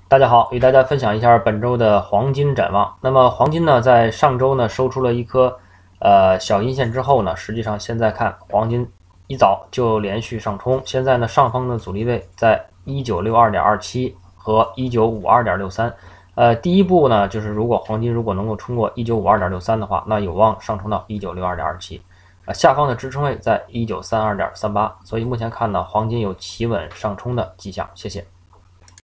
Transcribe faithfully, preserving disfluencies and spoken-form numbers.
大家好，与大家分享一下本周的黄金展望。那么黄金呢，在上周呢收出了一颗呃小阴线之后呢，实际上现在看黄金一早就连续上冲，现在呢上方的阻力位在一九六二点二七和一九五二点六三。呃，第一步呢，就是如果黄金如果能够冲过一九五二点六三的话，那有望上冲到一九六二点二七。呃，下方的支撑位在一九三二点三八，所以目前看呢，黄金有企稳上冲的迹象。谢谢。